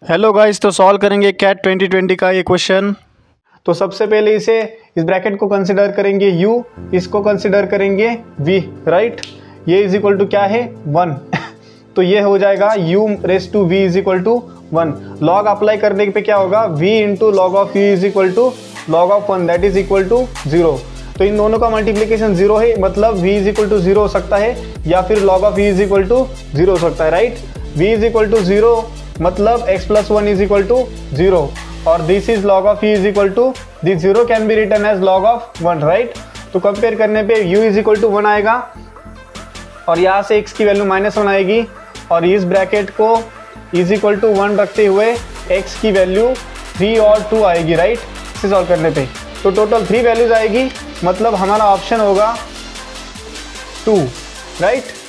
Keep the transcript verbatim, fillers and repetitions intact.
Hello guys, तो solve करेंगे CAT twenty twenty का ये क्वेश्चन। तो सबसे पहले इसे इस ब्रैकेट को कंसिडर करेंगे u, इसको कंसिडर करेंगे v, राइट। ये इज इक्वल टू क्या है वन तो ये हो जाएगा u raise to v is equal to one. Log apply करने पे क्या होगा v into log of u is equal to log of one, that is equal to zero. तो इन दोनों का मल्टीप्लीकेशन जीरो है, मतलब v is equal to zero हो सकता है या फिर log of u is equal to zero हो सकता है, right. v is equal to zero मतलब x plus one is equal to zero और this is log of u is equal to this zero can be written as log of one, right. तो compare करने पे u is equal to one आएगा और यहाँ से x की value minus one आएगी और इस ब्रैकेट को इज इक्वल टू वन रखते हुए x की वैल्यू थ्री और टू आएगी, राइट। इसे सॉल्व करने पे तो टोटल थ्री वैल्यूज आएगी, मतलब हमारा ऑप्शन होगा टू, राइट।